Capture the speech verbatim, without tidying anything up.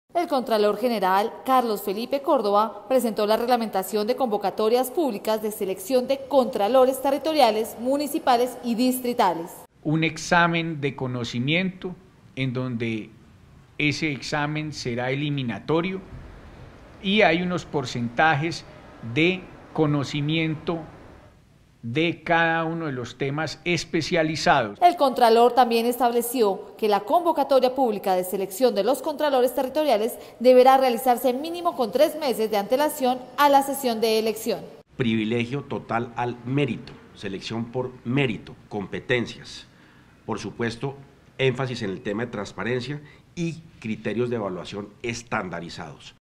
El Contralor General, Carlos Felipe Córdoba, presentó la reglamentación de convocatorias públicas de selección de contralores territoriales, municipales y distritales. Un examen de conocimiento en donde ese examen será eliminatorio y hay unos porcentajes de conocimiento de cada uno de los temas especializados. El Contralor también estableció que la convocatoria pública de selección de los contralores territoriales deberá realizarse mínimo con tres meses de antelación a la sesión de elección. Privilegio total al mérito, selección por mérito, competencias. Por supuesto, énfasis en el tema de transparencia y criterios de evaluación estandarizados.